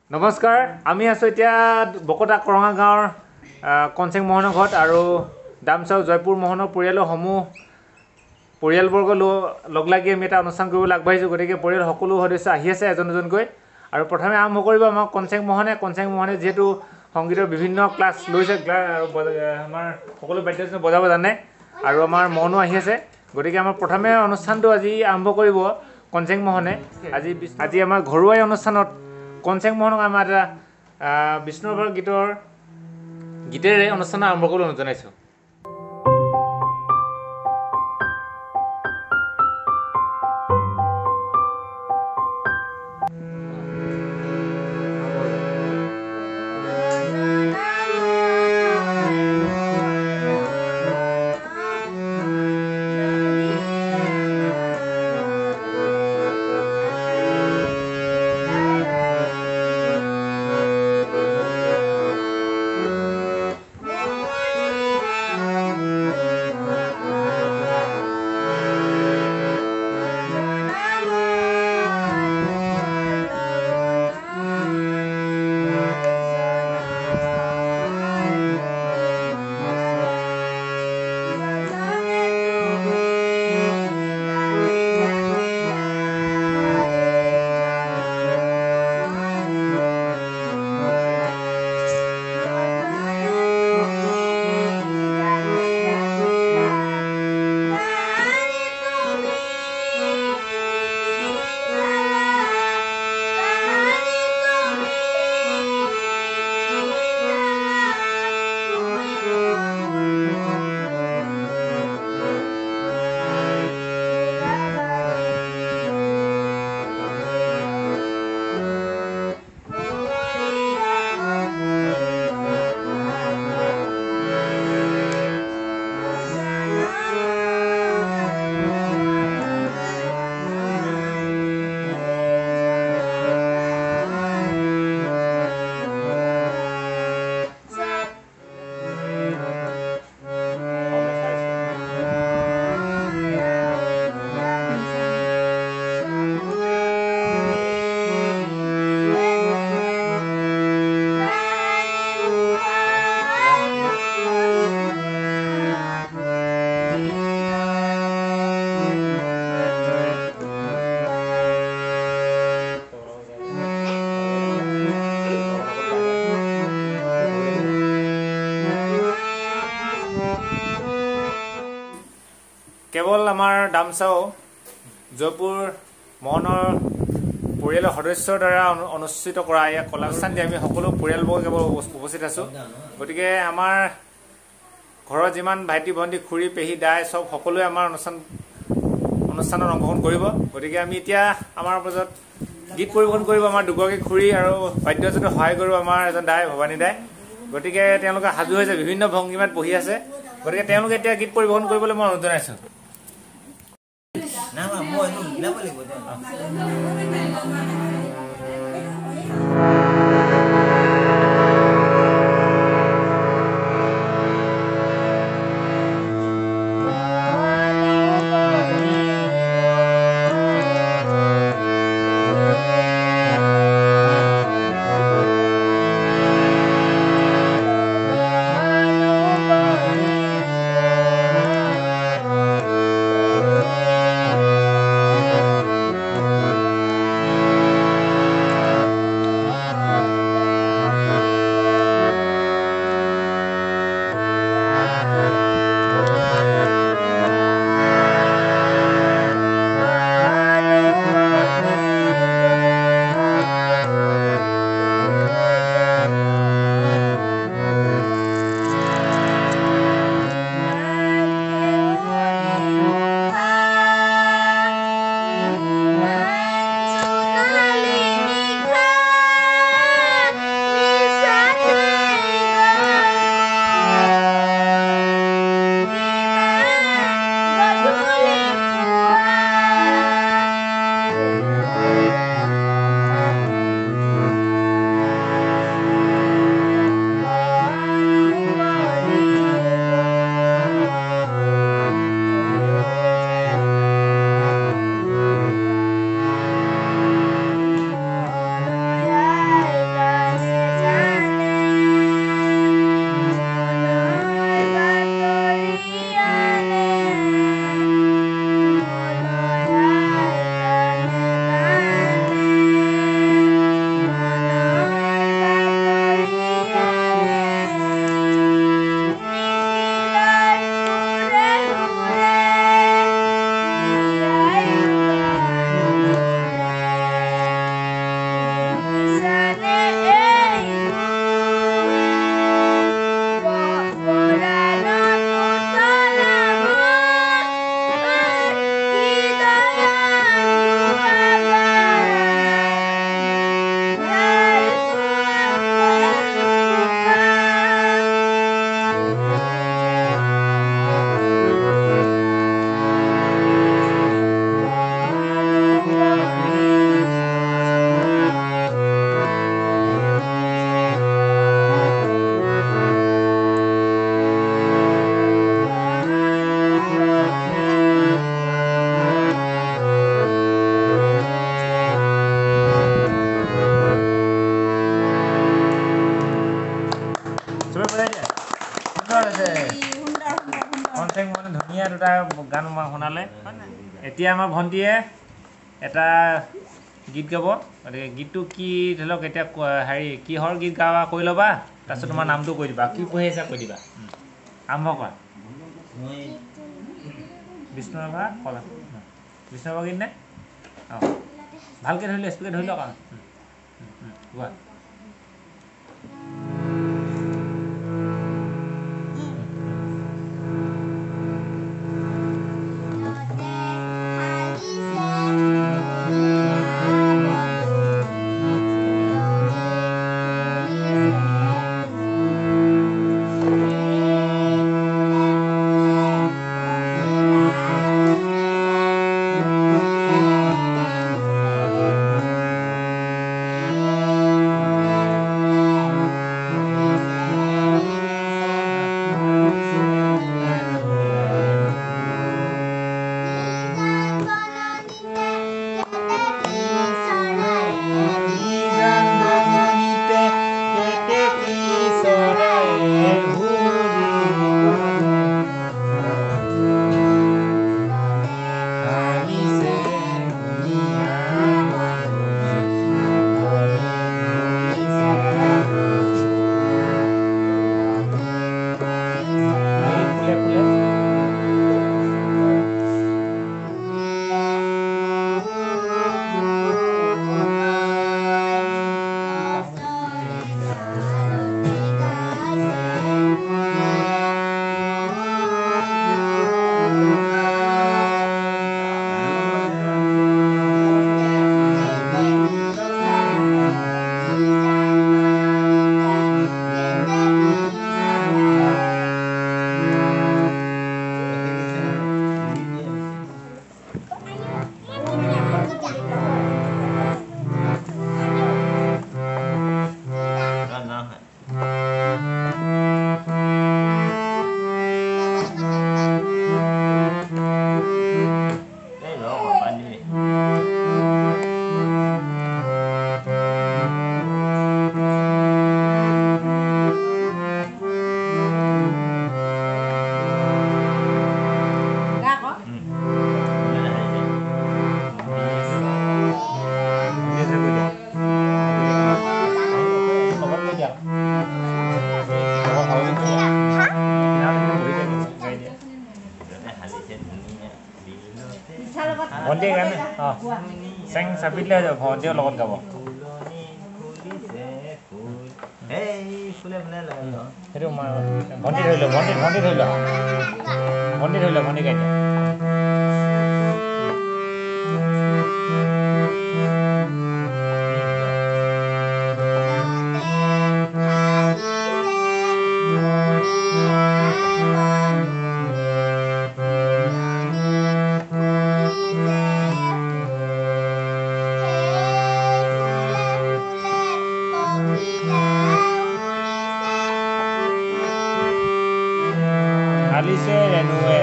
নমস্কাৰ আমি আছো এতিয়া বকতা কৰঙা গাঁৱৰ কনচেং মোহনৰ ঘৰত আৰু দামচাও জয়পুৰ মোহনৰ পৰিয়ালবৰ্গ লগ লাগি আমি এটা অনুষ্ঠান কৰিবলৈ আগবাঢ়িছোঁ গতিকে পৰিয়াল সকলো সদস্য আহি আছে এজন এজনকৈ আৰু প্ৰথমে আৰম্ভ কৰিব আমাৰ কনচেং মোহনে যেহেতু সংগীতৰ বিভিন্ন ক্লাছ লৈছে আৰু আমাৰ সকলো বাদ্যযন্ত্ৰ বজাব জানে আৰু আমাৰ মনো আহি আছে গতিকে আমাৰ প্ৰথমে অনুষ্ঠানটো আজি আৰম্ভ কৰিব কনচেং মোহনে আজি আমাৰ ঘৰুৱা অনুষ্ঠানত কনচেং মোহনক আমাৰ এটা বিষ্ণুৰাভৰ গীতেৰে অনুষ্ঠান আৰম্ভ কৰিবলৈ জনাইছোঁ। কেৱল আমাৰ দামচাও জয়পুৰ মোহনৰ পৰিয়ালৰ সদস্যৰ দ্বাৰা অনুষ্ঠিত কৰা এই কলাস্থানটি আমি সকলো পৰিয়ালবৰ্গ কেৱল উপস্থিত আছোঁ গতিকে আমাৰ ঘৰৰ যিমান ভাইটি ভণ্টি খুৰী পেহী দাই চব সকলোৱে আমাৰ অনুষ্ঠানত অংশগ্ৰহণ কৰিব গতিকে আমি এতিয়া আমাৰ মাজত গীত পৰিৱেশন কৰিব আমাৰ দুগৰাকী খুৰী আৰু বাদ্যযন্ত্ৰত সহায় কৰিব আমাৰ এজন দাই ভৱানী দাই গতিকে তেওঁলোকে সাজু হৈছে বিভিন্ন ভংগীমাত বহি আছে গতিকে তেওঁলোকে এতিয়া গীত পৰিৱেশন কৰিবলৈ মই অনুৰোধ জনাইছোঁ। Nama mau itu gila boleh buat. ধুনীয়া দুটা গান শুনালে এতিয়া আমাৰ ভণ্টিয়ে এটা গীত গাব গতিকে গীতটো কি ধৰি লওক এতিয়া হেৰি কিহৰ গীত গাবা কৈ ল'বা তাৰপিছত তোমাৰ নামটো কৈ দিবা কি পঢ়ি আহিছা কৈ দিবা আৰম্ভ কৰা বিষ্ণুৰাভা কলা বিষ্ণুৰাভা গীত নে অঁ ভালকৈ ধৰি লওক স্পীডকৈ ধৰি লওক কোৱা ভণ্টিয়ে গানে অঁ চেং চাপিলে ভণ্টিৰ লগত গাব সেইটো ভণ্টি ধৰি লওক ভণ্টি ধৰি লওক ভণ্টি গাই দিয়া Alice Renue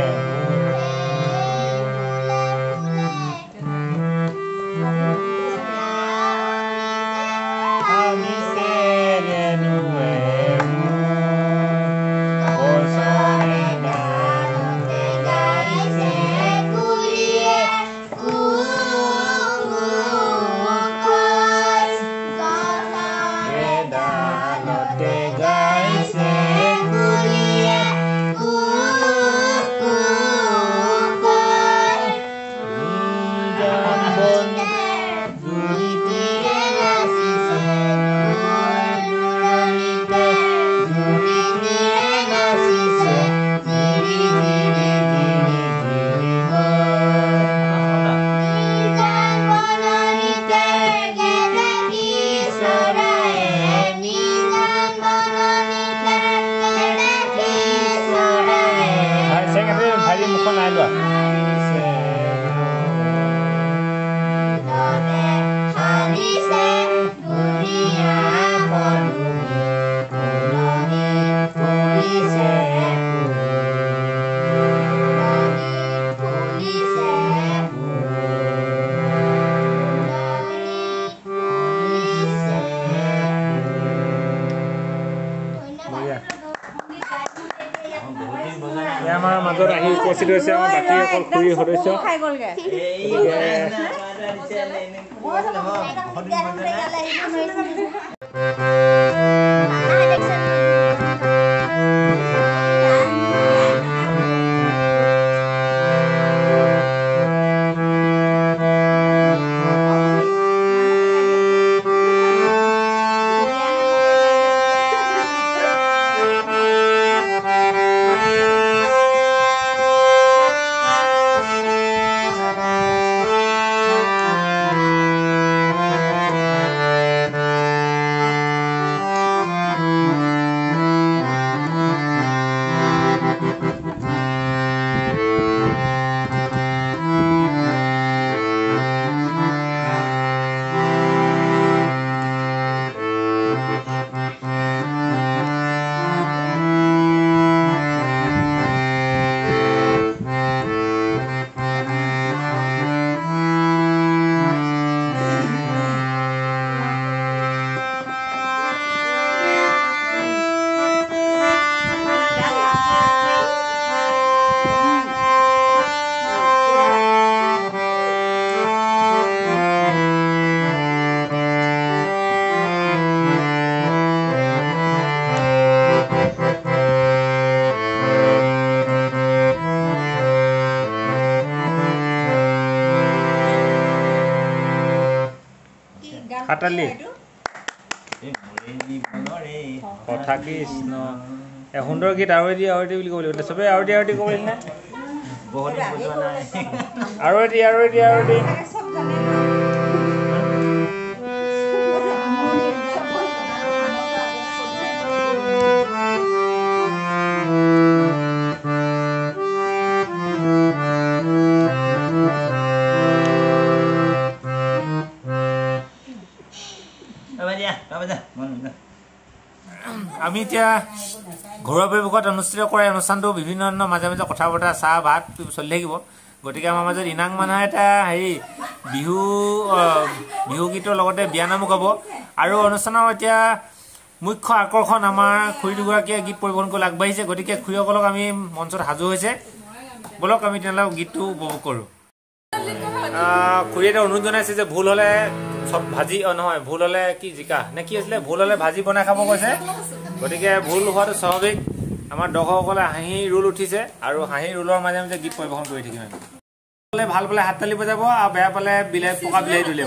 মঞ্চত আহি উপস্থিত হৈছে আমাৰ বাকী অকল খুৰীৰ সদস্য কাটালি কথা কৃষ্ণ সুন্দৰ গীত আৰতি আৰতি বুলি ক'ব লাগিব চবেই আৰতি আৰতি ক'ব নে আৰতি আৰতি আৰতি আমি এতিয়া ঘৰুৱা পৰিৱেশত অনুষ্ঠিত কৰা অনুষ্ঠানটো বিভিন্ন ধৰণৰ মাজে মাজে কথা বতৰা চাহ ভাত চলি থাকিব গতিকে আমাৰ মাজত ইনাং মানুহে এটা বিহু গীতৰ লগতে বিয়ানামো গাব আৰু অনুষ্ঠানৰ এতিয়া মুখ্য আকৰ্ষণ আমাৰ খুৰী দুগৰাকীয়ে গীত পৰিৱেশন কৰি আগবাঢ়িছে গতিকে খুৰীসকলক আমি মঞ্চত সাজু হৈছে বলক আমি তেওঁলোকক গীতটো উপভোগ কৰোঁ খুৰী এটা অনুৰোধ জনাইছে যে ভুল হ'লে ভাজি নহয় ভুল হ'লে কি জিকা নে কি আছিলে ভুল হ'লে ভাজি বনাই খাব কৈছে গতিকে ভুল হোৱাটো স্বাভাৱিক আমাৰ দৰ্শকসকলে হাঁহি ৰোল উঠিছে আৰু হাঁহি ৰোলৰ মাজে মাজে গীত পৰিৱেশন কৰি থাকিম আমি ভাল পালে হাত তালি বজাব আৰু বেয়া পালে পকা বিলাহী তুলিব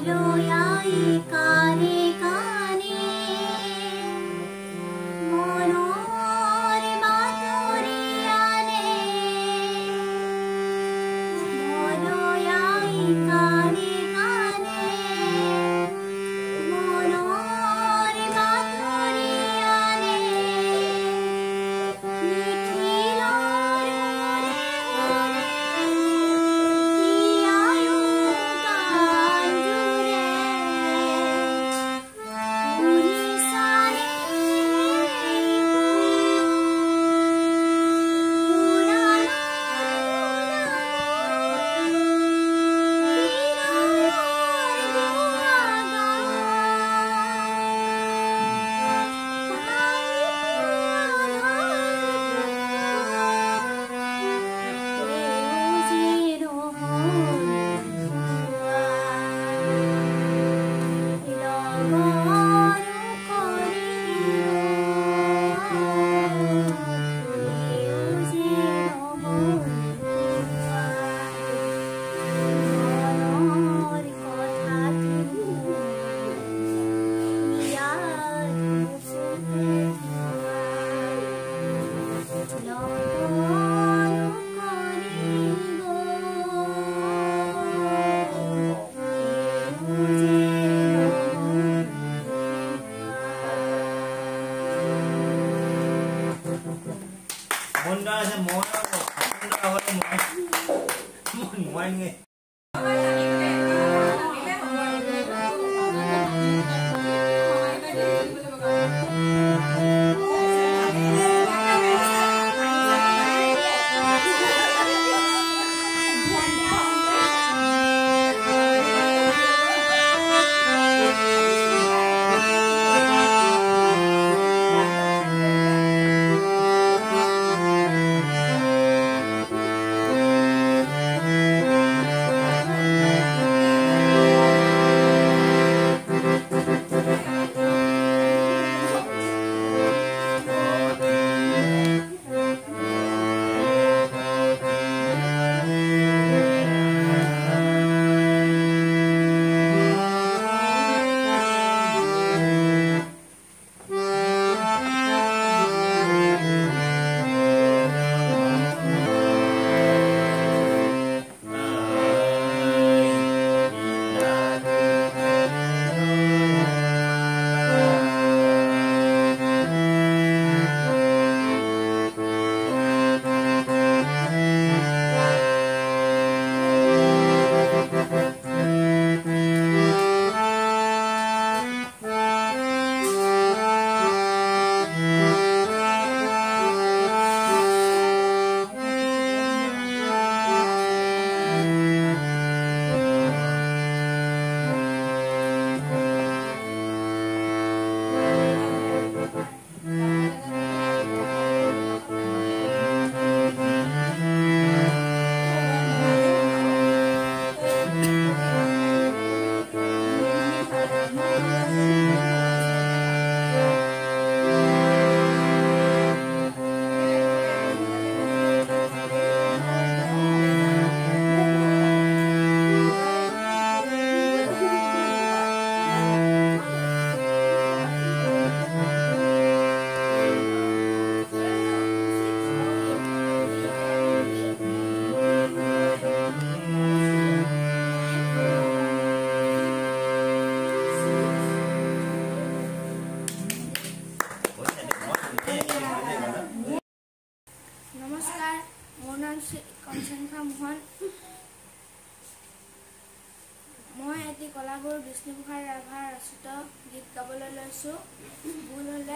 কলাগুৰু বিষ্ণুপ্ৰসাদ ৰাভাৰ ৰচিত গীত গাবলৈ লৈছোঁ। ভুল হ'লে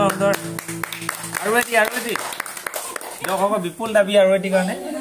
সুন্দৰ আৰু এটি দৰ্শকৰ বিপুল দাবী আৰু এটি কাৰণে